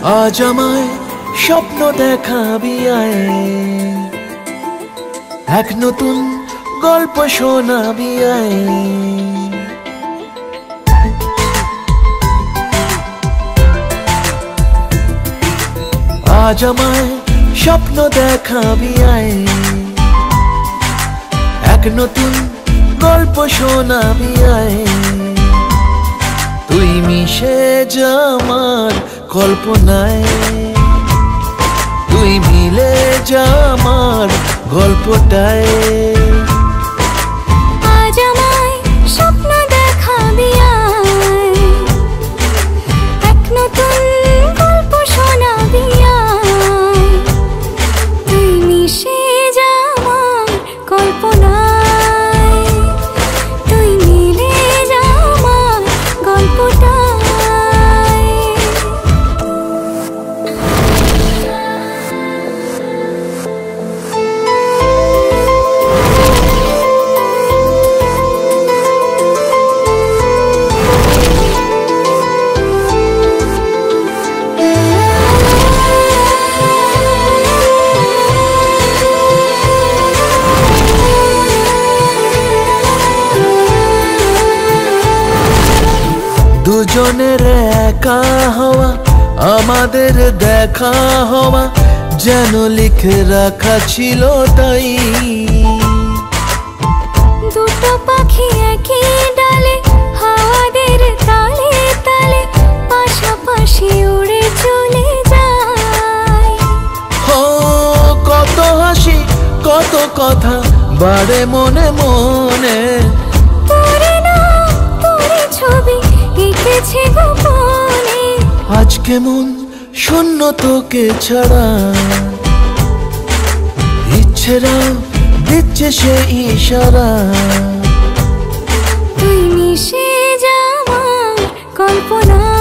আজ আমায় স্বপ্ন দেখাবি আয়, এক নতুন গল্প শোনাবি আয়। আজ আমায় স্বপ্ন দেখাবি আয়, এক নতুন গল্প শোনাবি আয়। তুই মিশে যা আমার কল্পনায়, তুই মিলে যা আমার গল্পটায়। আজ আমায় স্বপ্ন দেখাবি আয়, এক নতুন গল্প শোনাবি আয়। তুই মিশে যা আমার কল্পনায়, তুই মিলে যা আমার গল্পটায়। দুজনের একা হওয়া, আমাদের দেখা হওয়া যেন লিখে রাখা ছিল তাই। দুটো পাখি একই ডালে, হাওয়াদের তালে তালে পাশাপাশি উড়ে চলে যায়। ও কত হাসি কত কথা বাড়ে মনে মনে, তোরে না তোরে ছবি এঁকেছে গোপনে। আজ কেমন শূন্য তোকে ছাড়া, ইচ্ছেরা দিচ্ছে সে ইশারা। তুই মিশে যা আমার কল্পনা,